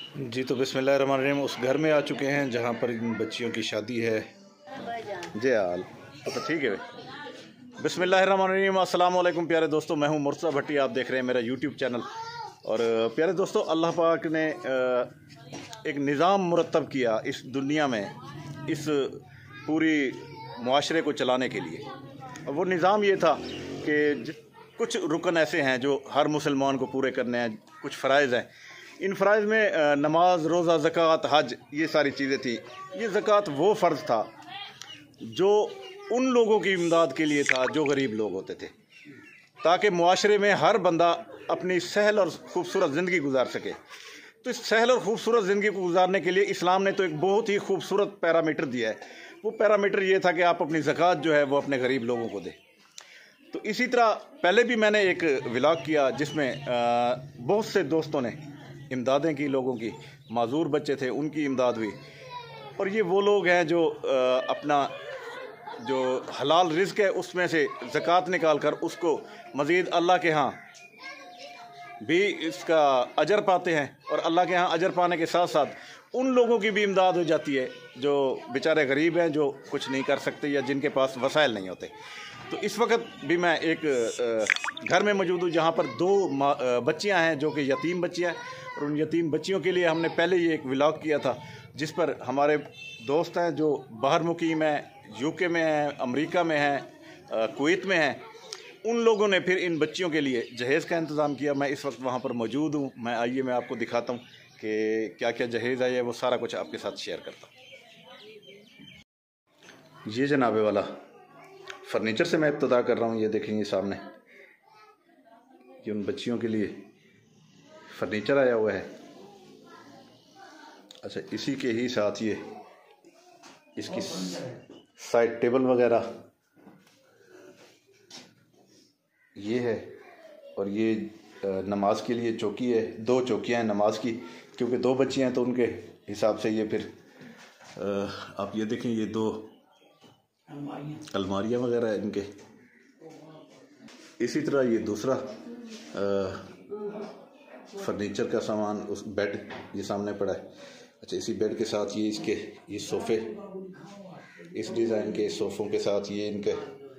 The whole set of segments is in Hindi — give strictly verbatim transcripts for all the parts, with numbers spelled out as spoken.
जी तो बिस्मिल्लाहिर्रहमानिर्रहीम उस घर में आ चुके हैं जहाँ पर इन बच्चियों की शादी है। जय हाल तो ठीक है। बिस्मिल्लाहिर्रहमानिर्रहीम अस्सलाम वालेकुम प्यारे दोस्तों, मैं हूँ मुर्तज़ा भट्टी, आप देख रहे हैं मेरा यूट्यूब चैनल। और प्यारे दोस्तों, अल्लाह पाक ने एक निज़ाम मुरतब किया इस दुनिया में, इस पूरी मुआशरे को चलाने के लिए। और वो निज़ाम ये था कि कुछ रुकन ऐसे हैं जो हर मुसलमान को पूरे करने हैं, कुछ फ़राइज़ हैं। इन फ़राइज़ में नमाज, रोज़ा, ज़कात, हज, ये सारी चीज़ें थी। ये ज़कात वो फ़र्ज़ था जो उन लोगों की इमदाद के लिए था जो गरीब लोग होते थे, ताकि मुआशरे में हर बंदा अपनी सहल और ख़ूबसूरत ज़िंदगी गुजार सके। तो इस सहल और ख़ूबसूरत ज़िंदगी को गुजारने के लिए इस्लाम ने तो एक बहुत ही खूबसूरत पैरामीटर दिया है। वो पैरामीटर ये था कि आप अपनी ज़कात जो है वो अपने गरीब लोगों को दें। तो इसी तरह पहले भी मैंने एक व्लॉग किया जिसमें बहुत से दोस्तों ने इमदादें की, लोगों की, माजूर बच्चे थे उनकी इमदाद हुई। और ये वो लोग हैं जो अपना जो हलाल रिज़्क़ है उसमें से ज़कात निकाल कर उसको मज़ीद अल्लाह के यहाँ भी इसका अजर पाते हैं। और अल्लाह के यहाँ अजर पाने के साथ साथ उन लोगों की भी इमदाद हो जाती है जो बेचारे गरीब हैं, जो कुछ नहीं कर सकते या जिनके पास वसाइल नहीं होते। तो इस वक्त भी मैं एक घर में मौजूद हूँ जहाँ पर दो बच्चियाँ हैं जो कि यतीम बच्चियाँ हैं। और उन यतीम बच्चियों के लिए हमने पहले ही एक व्लॉग किया था जिस पर हमारे दोस्त हैं जो बाहर मुकीम हैं, यूके में हैं, अमेरिका में हैं, कुवैत में हैं, उन लोगों ने फिर इन बच्चियों के लिए जहेज़ का इंतज़ाम किया। मैं इस वक्त वहाँ पर मौजूद हूँ। मैं आइए मैं आपको दिखाता हूँ कि क्या क्या जहेज़ है, वो सारा कुछ आपके साथ शेयर करता हूँ। ये जनाबे वाला फर्नीचर से मैं इब्तिदा कर रहा हूँ। ये देखेंगे सामने, ये उन बच्चियों के लिए फर्नीचर आया हुआ है। अच्छा, इसी के ही साथ ये इसकी साइड टेबल वगैरह ये है। और ये नमाज के लिए चौकी है, दो चौकियाँ हैं नमाज की, क्योंकि दो बच्चियाँ हैं तो उनके हिसाब से ये फिर आप ये देखें, ये दो अलमारियाँ वगैरह है इनके। इसी तरह ये दूसरा फर्नीचर का सामान, उस बेड ये सामने पड़ा है। अच्छा, इसी बेड के साथ ये इसके ये सोफ़े, इस डिज़ाइन के सोफ़ों के साथ ये इनके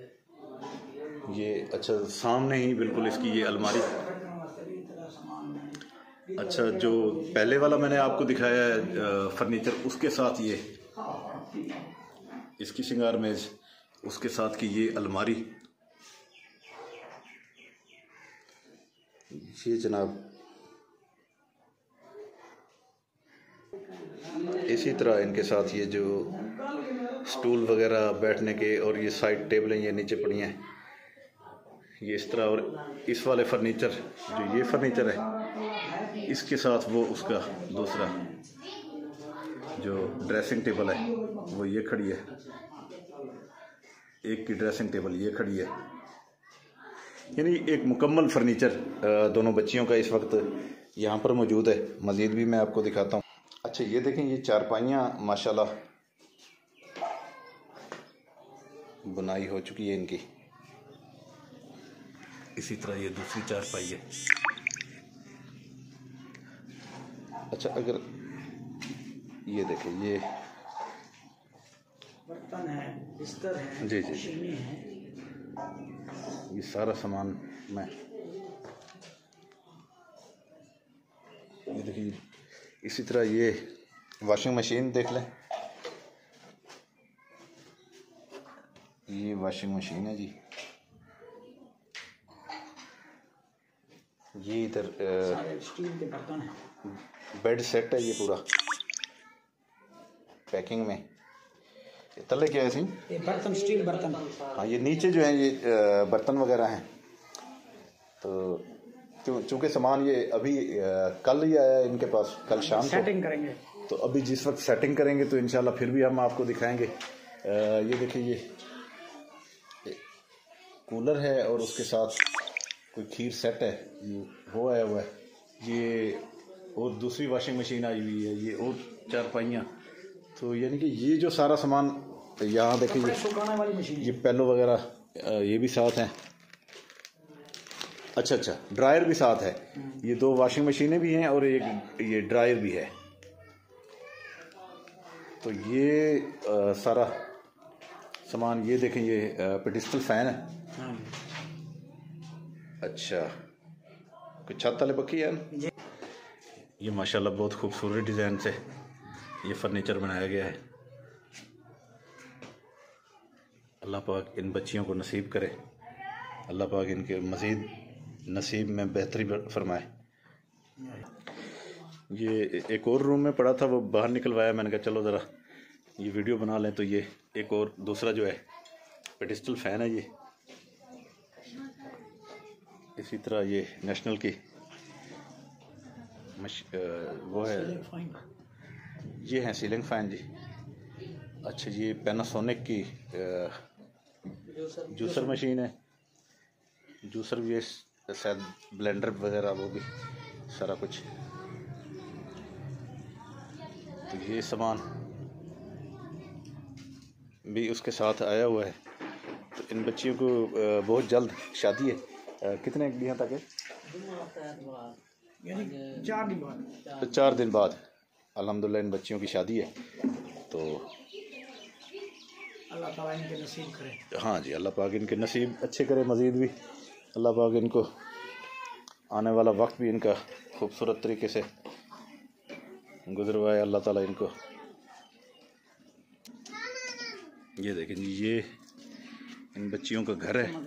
ये अच्छा सामने ही बिल्कुल इसकी ये अलमारी। अच्छा, जो पहले वाला मैंने आपको दिखाया है फर्नीचर, उसके साथ ये इसकी श्रृंगार मेज, उसके साथ की ये अलमारी। ये जनाब इसी तरह इनके साथ ये जो स्टूल वगैरह बैठने के और ये साइड टेबलें ये नीचे पड़ी हैं, ये इस तरह। और इस वाले फर्नीचर जो ये फर्नीचर है, इसके साथ वो उसका दूसरा जो ड्रेसिंग टेबल है वो ये खड़ी है, एक की ड्रेसिंग टेबल ये खड़ी है। यानी एक मुकम्मल फर्नीचर दोनों बच्चियों का इस वक्त यहाँ पर मौजूद है। मज़ीद भी मैं आपको दिखाता हूँ। अच्छा, ये देखें, ये चारपाइयाँ माशाल्लाह बुनाई हो चुकी है इनकी। इसी तरह ये दूसरी चारपाई है। अच्छा, अगर ये देखें, ये बर्तन है, बिस्तर है, जी जी जी, ये सारा सामान मैं ये देखिए। इसी तरह ये वॉशिंग मशीन देख लें, ये वॉशिंग मशीन है जी। ये इधर स्टील के बर्तन है, बेड सेट है ये पूरा पैकिंग में। ये तले क्या है सी? ये बर्तन स्टील बर्तन। हाँ, ये नीचे जो है ये बर्तन वगैरह हैं। तो चूँकि सामान ये अभी कल ही आया है इनके पास, कल शाम को सेटिंग करेंगे। तो अभी जिस वक्त सेटिंग करेंगे तो इंशाल्लाह फिर भी हम आपको दिखाएंगे। ये देखिए, ये कूलर है और उसके साथ कोई खीर सेट है, ये वो आया हुआ है। ये और दूसरी वॉशिंग मशीन आई हुई है, ये और चारपाइयाँ। तो यानी कि ये जो सारा सामान यहाँ देखिए, ये ये पैलो वगैरह ये भी साथ हैं। अच्छा अच्छा ड्रायर भी साथ है। ये दो वॉशिंग मशीनें भी हैं और एक ये ड्रायर भी है। तो ये आ, सारा सामान, ये देखें, ये पेडिस्टल फैन है। हाँ अच्छा, कोई छत वाले पक्की है ना? ये माशाल्लाह बहुत खूबसूरत डिज़ाइन से ये फर्नीचर बनाया गया है। अल्लाह पाक इन बच्चियों को नसीब करे, अल्लाह पाक इनके मज़ीद नसीब में बेहतरी फरमाए। ये एक और रूम में पड़ा था, वो बाहर निकलवाया, मैंने कहा चलो ज़रा ये वीडियो बना लें। तो ये एक और दूसरा जो है पेडिस्टल फ़ैन है। ये इसी तरह ये नेशनल की मश, वो है, ये हैं सीलिंग फ़ैन जी। अच्छा, ये पैनासोनिक की जूसर मशीन है। जूसर भी है शायद, ब्लेंडर वगैरह वो भी सारा कुछ। तो ये सामान भी उसके साथ आया हुआ है। तो इन बच्चियों को बहुत जल्द शादी है। कितने दिन तक है? चार दिन बाद। तो चार दिन बाद अल्हम्दुलिल्लाह इन बच्चियों की शादी है। तो अल्लाह ताला इनके नसीब करे। हाँ जी, अल्लाह पाक इनके नसीब अच्छे करे, मज़ीद भी अल्लाह पाक इनको आने वाला वक्त भी इनका खूबसूरत तरीके से गुजरवाए अल्लाह ताला इनको। ये देखें जी, ये इन बच्चियों का घर है।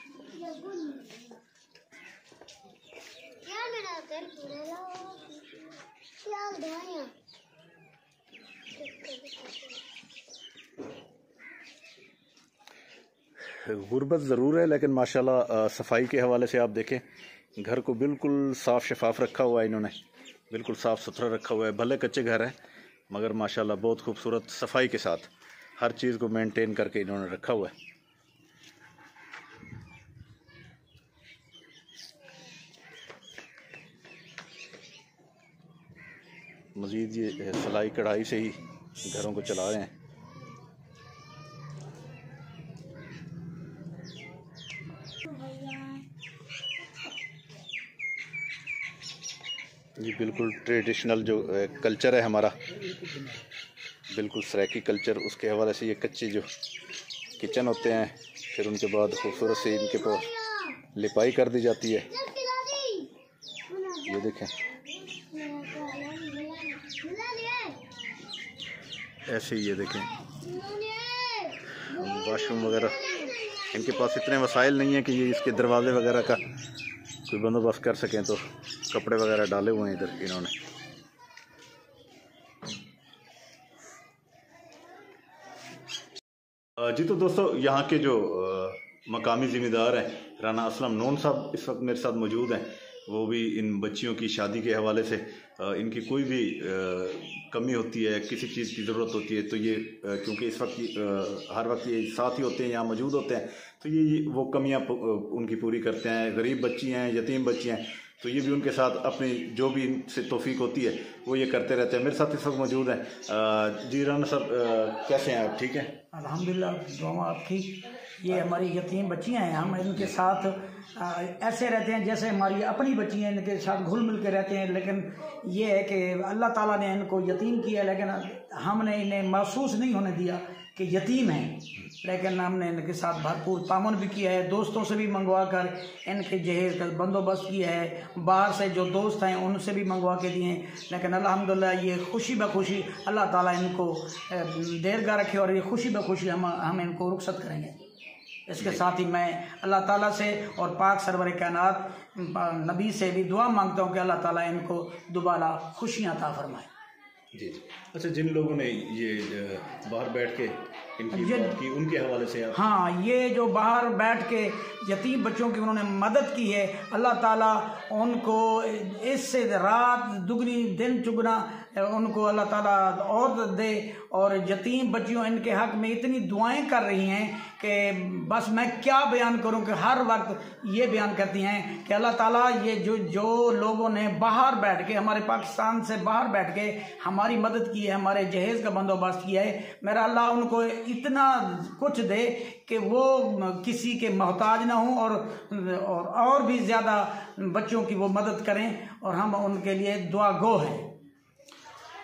गुर्बत ज़रूर है, लेकिन माशाल्लाह सफाई के हवाले से आप देखें, घर को बिल्कुल साफ़ शफाफ रखा हुआ है इन्होंने, बिल्कुल साफ़ सुथरा रखा हुआ है। भले कच्चे घर हैं मगर माशाल्लाह बहुत खूबसूरत सफाई के साथ हर चीज़ को मेंटेन करके इन्होंने रखा हुआ है। मज़ीद ये सिलाई कढ़ाई से ही घरों को चला रहे हैं। ये बिल्कुल ट्रेडिशनल जो कल्चर है हमारा, बिल्कुल सराइकी कल्चर, उसके हवाले से ये कच्चे जो किचन होते हैं, फिर उनके बाद खूबसूरत से इनके पर लिपाई कर दी जाती है। ये देखें, ऐसे ही ये देखें वाशरूम वगैरह, इनके पास इतने वसाइल नहीं है कि ये इसके दरवाजे वगैरह का कोई बंदोबस्त कर सकें, तो कपड़े वगैरह डाले हुए हैं इधर इन्होंने। जी तो दोस्तों, यहाँ के जो मकामी ज़िम्मेदार हैं राना असलम नून साहब इस वक्त मेरे साथ मौजूद हैं। वो भी इन बच्चियों की शादी के हवाले से इनकी कोई भी कमी होती है, किसी चीज़ की ज़रूरत होती है, तो ये क्योंकि इस वक्त हर वक्त ये साथ ही होते हैं, यहाँ मौजूद होते हैं, तो ये वो कमियाँ उनकी पूरी करते हैं। गरीब बच्ची हैं, यतीम बच्ची हैं, तो ये भी उनके साथ अपनी जो भी इनसे तौफीक होती है वो ये करते रहते हैं। मेरे साथ इस वक्त मौजूद हैं जी राना साहब, कैसे हैं आप? ठीक हैं अल्हम्दुलिल्लाह, दुआ आपकी। ये हमारी यतीम बच्चियां हैं, हम इनके साथ आ, ऐसे रहते हैं जैसे हमारी अपनी बच्ची हैं, इनके साथ घुल मिल के रहते हैं। लेकिन ये है कि अल्लाह ताला ने इनको यतीम किया, लेकिन हमने इन्हें महसूस नहीं होने दिया कि यतीम हैं, लेकिन हमने इनके साथ भरपूर तामुन भी किया है। दोस्तों से भी मंगवा कर इनके जहेज का बंदोबस्त किया है, बाहर से जो दोस्त हैं उनसे भी मंगवा के दिए हैं। लेकिन अल्हम्दुलिल्लाह ये खुशी बखुशी अल्लाह ताला इनको देरगाह रखे और ये खुशी बखुशी हम हम इनको रुखसत करेंगे। इसके साथ ही मैं अल्लाह ताला से और पाक सरवर कायनात नबी से भी दुआ मांगता हूँ कि अल्लाह ताला इनको दोबारा खुशियाँ अता फरमाए। जी जी। अच्छा, जिन लोगों ने ये बाहर बैठ के इनकी बात की, उनके हवाले से आप? हाँ, ये जो बाहर बैठ के यतीम बच्चों की उन्होंने मदद की है, अल्लाह ताला उनको इससे रात दुगनी दिन चुगना उनको अल्लाह ताला और दे। और यतीम बच्चियों इनके हक में इतनी दुआएं कर रही हैं कि बस मैं क्या बयान करूं, कि हर वक्त ये बयान करती हैं कि अल्लाह ताला ये जो जो लोगों ने बाहर बैठ के, हमारे पाकिस्तान से बाहर बैठ के हमारी मदद की है, हमारे जहेज़ का बंदोबस्त किया है, मेरा अल्लाह उनको इतना कुछ दे कि वो किसी के मोहताज ना हों और और और भी ज़्यादा बच्चों की वो मदद करें, और हम उनके लिए दुआ गो हैं।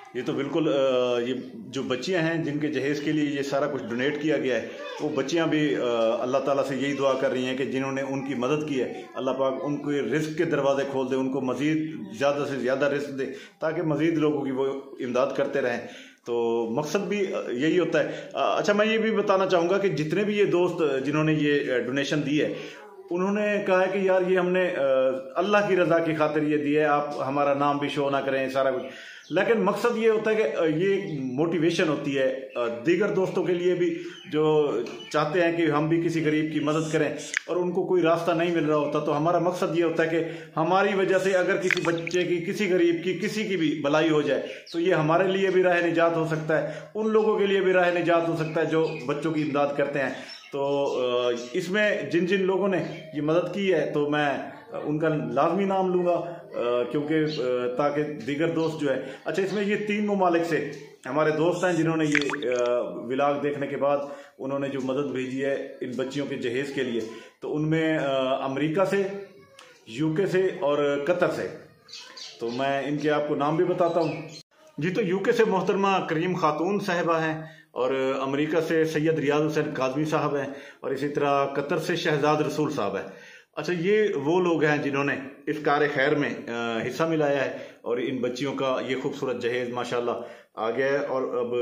ये तो बिल्कुल ये जो बच्चियां हैं जिनके जहेज़ के लिए ये सारा कुछ डोनेट किया गया है, वो बच्चियां भी अल्लाह ताला से यही दुआ कर रही हैं कि जिन्होंने उनकी मदद की है अल्लाह पाक उनको रिस्क के दरवाज़े खोल दे, उनको मज़ीद ज़्यादा से ज़्यादा रिस्क दे ताकि मज़ीद लोगों की वो इमदाद करते रहें। तो मकसद भी यही होता है। अच्छा, मैं ये भी बताना चाहूँगा कि जितने भी ये दोस्त जिन्होंने ये डोनेशन दी है उन्होंने कहा है कि यार ये हमने अल्लाह की रज़ा की खातिर ये दिया है, आप हमारा नाम भी शो ना करें सारा कुछ, लेकिन मकसद ये होता है कि ये मोटिवेशन होती है दीगर दोस्तों के लिए भी जो चाहते हैं कि हम भी किसी गरीब की मदद करें और उनको कोई रास्ता नहीं मिल रहा होता। तो हमारा मकसद ये होता है कि हमारी वजह से अगर किसी बच्चे की, किसी गरीब की, किसी की भी भलाई हो जाए तो ये हमारे लिए भी राह निजात हो सकता है, उन लोगों के लिए भी राह निजात हो सकता है जो बच्चों की इमदाद करते हैं। तो इसमें जिन जिन लोगों ने ये मदद की है तो मैं उनका लाजमी नाम लूँगा क्योंकि ताकि दीगर दोस्त जो है। अच्छा, इसमें ये तीन ममालिक से हमारे दोस्त हैं जिन्होंने ये व्लॉग देखने के बाद उन्होंने जो मदद भेजी है इन बच्चियों के जहेज़ के लिए, तो उनमें अमेरिका से, यूके से और कतर से। तो मैं इनके आपको नाम भी बताता हूँ जी। तो यूके से मोहतरमा करीम खातून साहिबा हैं और अमेरिका से सैयद रियाज हुसैन काज़मी साहब हैं और इसी तरह कतर से शहजाद रसूल साहब हैं। अच्छा, ये वो लोग हैं जिन्होंने इस कार खैर में हिस्सा मिलाया है और इन बच्चियों का ये खूबसूरत जहेज़ माशाल्लाह आ गया है। और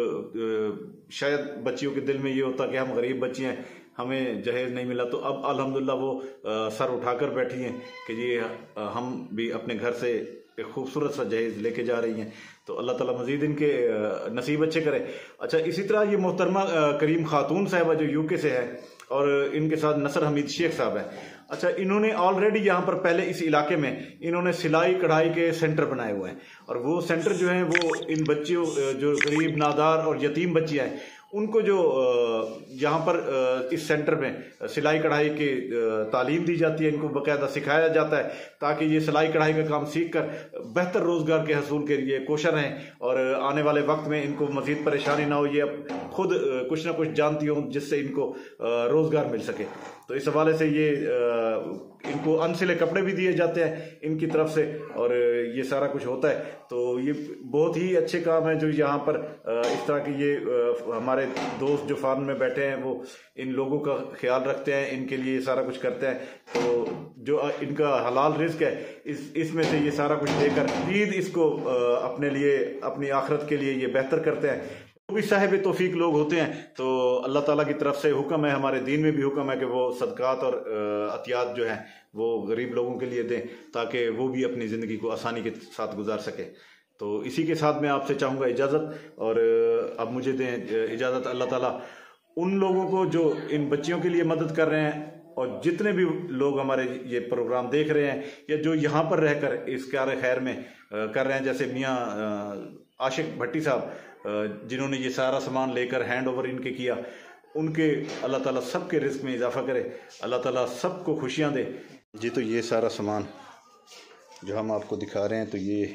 अब शायद बच्चियों के दिल में ये होता कि हम गरीब बच्ची हैं, हमें जहेज़ नहीं मिला, तो अब अल्हम्दुलिल्लाह वो सर उठाकर बैठी हैं कि ये हम भी अपने घर से एक खूबसूरत सा जहेज़ लेके जा रही हैं। तो अल्लाह ताला मज़ीद इनके नसीब अच्छे करे। अच्छा, इसी तरह ये मोहतरमा करीम खातून साहिबा जो यूके से है और इनके साथ नसर हमीद शेख साहब हैं। अच्छा, इन्होंने ऑलरेडी यहाँ पर पहले इस इलाके में इन्होंने सिलाई कढ़ाई के सेंटर बनाए हुए हैं और वो सेंटर जो हैं वो इन बच्चियों जो गरीब नादार और यतीम बच्चियाँ हैं उनको जो यहाँ पर इस सेंटर में सिलाई कढ़ाई की तालीम दी जाती है, इनको बाकायदा सिखाया जाता है ताकि ये सिलाई कढ़ाई का काम सीख कर बेहतर रोज़गार के हसूल के लिए कोशर रहें और आने वाले वक्त में इनको मज़ीद परेशानी ना हो, ये अब खुद कुछ ना कुछ जानती हों जिससे इनको रोज़गार मिल सके। तो इस हवाले से ये इनको अनसिले कपड़े भी दिए जाते हैं इनकी तरफ से और ये सारा कुछ होता है। तो ये बहुत ही अच्छे काम है जो यहाँ पर इस तरह के ये हमारे दोस्त जो फार्म में बैठे हैं वो इन लोगों का ख्याल रखते हैं, इनके लिए सारा कुछ करते हैं। तो जो इनका हलाल रिस्क है इस इसमें से ये सारा कुछ देकर ईद इसको अपने लिए, अपनी आखिरत के लिए ये बेहतर करते हैं। जो भी साहिब तौफीक लोग होते हैं तो अल्लाह ताला की तरफ से हुक्म है, हमारे दीन में भी हुक्म है कि वो सदकात और अतियात जो हैं वो गरीब लोगों के लिए दें ताकि वो भी अपनी ज़िंदगी को आसानी के साथ गुजार सके। तो इसी के साथ मैं आपसे चाहूँगा इजाज़त और अब मुझे दें इजाज़त। अल्लाह ताला उन लोगों को जो इन बच्चियों के लिए मदद कर रहे हैं और जितने भी लोग हमारे ये प्रोग्राम देख रहे हैं या जो यहाँ पर रहकर इस कार खैर में कर रहे हैं, जैसे मियाँ आशिक भट्टी साहब जिन्होंने ये सारा सामान लेकर हैंड ओवर इनके किया, उनके अल्लाह ताला सब के रिस्क में इजाफा करे, अल्लाह ताला सबको खुशियाँ दे जी। तो ये सारा सामान जो हम आपको दिखा रहे हैं तो ये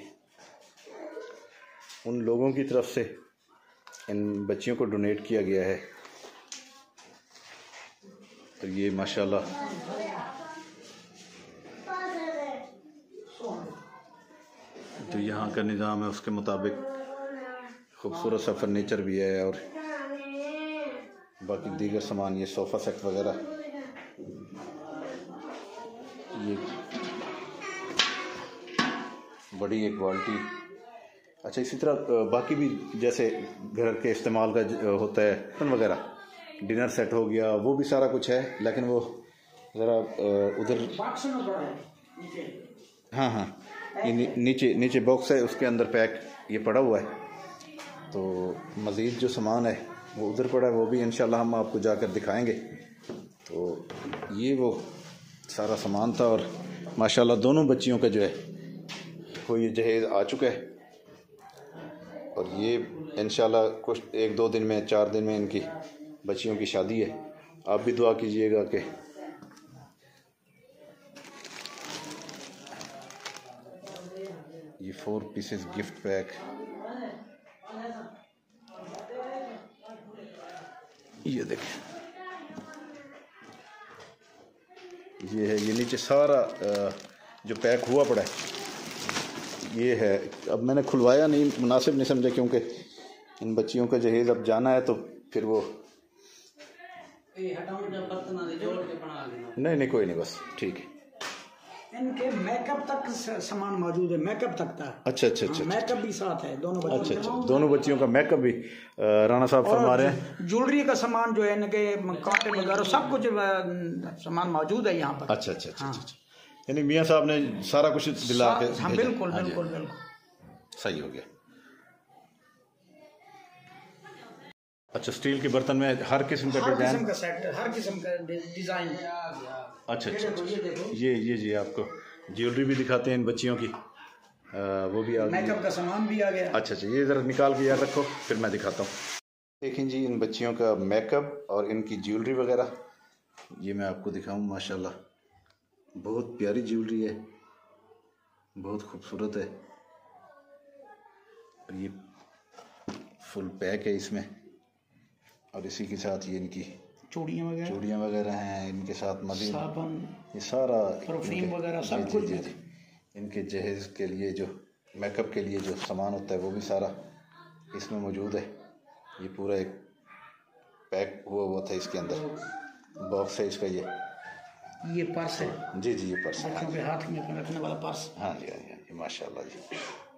उन लोगों की तरफ से इन बच्चियों को डोनेट किया गया है। तो ये माशाल्लाह तो यहाँ का निज़ाम है, उसके मुताबिक खूबसूरत सा फर्नीचर भी है और बाकी दीगर सामान, ये सोफ़ा सेट वगैरह, ये बड़ी एक बाल्टी। अच्छा, इसी तरह बाकी भी जैसे घर के इस्तेमाल का होता है वगैरह, डिनर सेट हो गया, वो भी सारा कुछ है, लेकिन वो ज़रा उधर हाँ हाँ ये नी, नीचे नीचे बॉक्स है, उसके अंदर पैक ये पड़ा हुआ है। तो मज़ीद जो सामान है वो उधर पड़ा है, वो भी इंशाल्लाह हम आपको जाकर दिखाएंगे। तो ये वो सारा सामान था और माशाल्लाह दोनों बच्चियों का जो है वो ये जहेज़ आ चुका है और ये इंशाल्लाह कुछ एक दो दिन में, चार दिन में इनकी बच्चियों की शादी है। आप भी दुआ कीजिएगा कि ये फोर पीसेस गिफ्ट पैक, ये देखें, ये है, ये नीचे सारा जो पैक हुआ पड़ा है ये है। अब मैंने खुलवाया नहीं, मुनासिब नहीं समझा, क्योंकि इन बच्चियों का जहेज अब जाना है तो फिर वो नहीं नहीं कोई नहीं, बस ठीक है। इनके मेकअप तक सामान मौजूद है, मेकअप तक था। अच्छा अच्छा अच्छा, मेकअप भी साथ है दोनों बच्चों अच्छा अच्छा, दोनों बच्चियों का मेकअप भी राना साहब फरमा रहे हैं। ज्वेलरी का सामान जो है इनके कांटे वगैरह सब कुछ सामान मौजूद है यहाँ पर। अच्छा अच्छा अच्छा अच्छा, यानी मियाँ साहब ने सारा कुछ दिला के। हाँ बिल्कुल बिल्कुल बिल्कुल सही हो गया। अच्छा, स्टील के बर्तन में हर किस्म का डिजाइन का सेट, हर किस्म का डिजाइन। अच्छा अच्छा, ये ये जी आपको ज्वेलरी भी दिखाते हैं इन बच्चियों की, आ, वो भी आ गई, मेकअप का सामान भी आ गया। अच्छा अच्छा, ये ज़रा निकाल के याद रखो, फिर मैं दिखाता हूँ। देखें जी इन बच्चियों का मेकअप और इनकी ज्वेलरी वगैरह, ये मैं आपको दिखाऊँ। माशाल्लाह बहुत प्यारी ज्वेलरी है, बहुत खूबसूरत है। ये फुल पैक है इसमें, और इसी के साथ ये इनकी चूड़ियाँ वगैरह चूड़ियाँ वगैरह हैं, इनके साथ मजीद साबुन, ये सारा परफ्यूम वगैरह सब जी कुछ। जी जी, इनके जहेज़ के लिए जो मेकअप के लिए जो सामान होता है वो भी सारा इसमें मौजूद है। ये पूरा एक पैक हुआ हुआ था, इसके अंदर बॉक्स है इसका। ये ये पर्स है जी जी, ये पर्स है, बच्चों के हाथ में रखने वाला पर्स। हाँ जी हाँ जी हाँ जी, माशाल्लाह जी।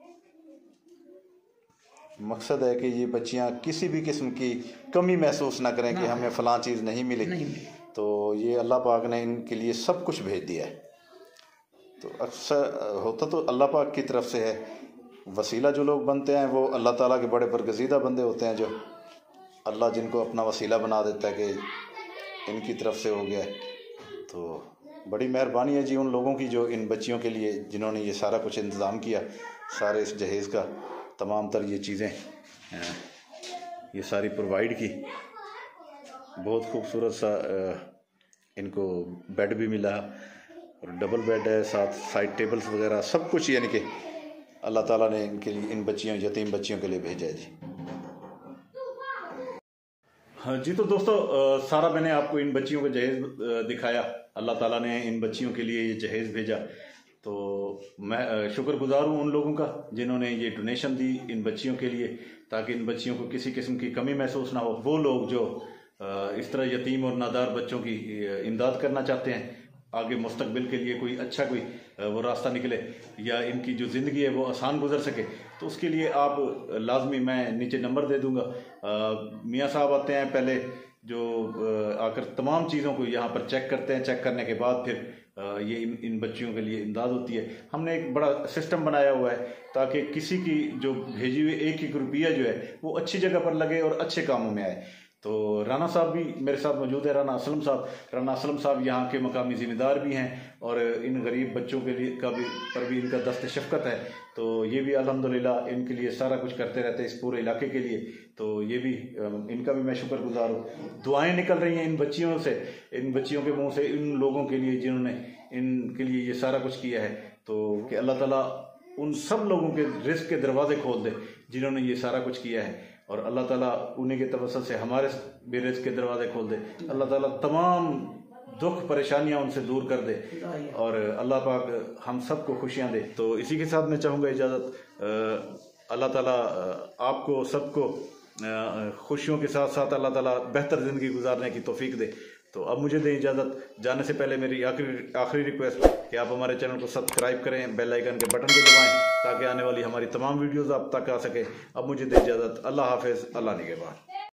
मकसद है कि ये बच्चियां किसी भी किस्म की कमी महसूस ना करें कि हमें फ़लाँ चीज़ नहीं मिली, नहीं मिली। तो ये अल्लाह पाक ने इनके लिए सब कुछ भेज दिया है। तो अक्सर होता तो अल्लाह पाक की तरफ से है, वसीला जो लोग बनते हैं वो अल्लाह ताला के बड़े बरगज़ीदा बंदे होते हैं, जो अल्लाह जिनको अपना वसीला बना देता है कि इनकी तरफ से हो गया। तो बड़ी मेहरबानी है जी उन लोगों की जो इन बच्चियों के लिए, जिन्होंने ये सारा कुछ इंतज़ाम किया, सारे इस जहेज़ का तमाम तर ये चीज़ें ये सारी प्रोवाइड की। बहुत खूबसूरत सा इनको बेड भी मिला, और डबल बेड है, साथ साइड टेबल्स वगैरह सब कुछ, यानी कि अल्लाह ताला ने इनके लिए, इन बच्चियों यतीम बच्चियों के लिए भेजा है जी। हाँ जी, तो दोस्तों सारा मैंने आपको इन बच्चियों का जहेज़ दिखाया। अल्लाह ताला ने इन बच्चियों के लिए ये जहेज़ भेजा, तो मैं शुक्रगुजार हूँ उन लोगों का जिन्होंने ये डोनेशन दी इन बच्चियों के लिए, ताकि इन बच्चियों को किसी किस्म की कमी महसूस ना हो। वो लोग जो इस तरह यतीम और नादार बच्चों की इमदाद करना चाहते हैं, आगे मुस्तकबिल के लिए कोई अच्छा कोई वो रास्ता निकले, या इनकी जो ज़िंदगी है वो आसान गुजर सके, तो उसके लिए आप लाजमी, मैं नीचे नंबर दे दूँगा। मियाँ साहब आते हैं पहले, जो आकर तमाम चीज़ों को यहाँ पर चेक करते हैं। चेक करने के बाद फिर ये इन इन बच्चियों के लिए इमदाद होती है। हमने एक बड़ा सिस्टम बनाया हुआ है ताकि किसी की जो भेजी हुई एक एक रुपया जो है वो अच्छी जगह पर लगे और अच्छे कामों में आए। तो राना साहब भी मेरे साथ मौजूद है, राना असलम साहब। राना असलम साहब यहाँ के मकामी ज़िम्मेदार भी हैं, और इन गरीब बच्चों के लिए का भी पर भी इनका दस्त शफ़क़त है। तो ये भी अल्हम्दुलिल्लाह इनके लिए सारा कुछ करते रहते हैं इस पूरे इलाके के लिए। तो ये भी इनका भी मैं शुक्रगुजार हूँ। दुआएं निकल रही हैं इन बच्चियों से, इन बच्चियों के मुंह से, इन लोगों के लिए जिन्होंने इनके लिए ये सारा कुछ किया है। तो कि अल्लाह ताला उन सब लोगों के रिज़्क़ के दरवाजे खोल दे जिन्होंने ये सारा कुछ किया है, और अल्लाह ताला उन्हीं के तवस्सुल से हमारे भी रिज़्क़ के दरवाजे खोल दे। अल्लाह ताला तमाम दुख परेशानियां उनसे दूर कर दे, और अल्लाह पाक हम सबको खुशियां दे। तो इसी के साथ मैं चाहूँगा इजाज़त। अल्लाह ताला आपको सबको खुशियों के साथ साथ अल्लाह ताला बेहतर ज़िंदगी गुजारने की तौफीक दे। तो अब मुझे दें इजाज़त। जाने से पहले मेरी आखिरी आखिरी रिक्वेस्ट कि आप हमारे चैनल को सब्सक्राइब करें, बेल आइकन के बटन को दबाएं, ताकि आने वाली हमारी तमाम वीडियोज़ आप तक आ सके। अब मुझे दें इजाज़त। अल्लाह हाफ़िज़, अल्लाह निगहबान।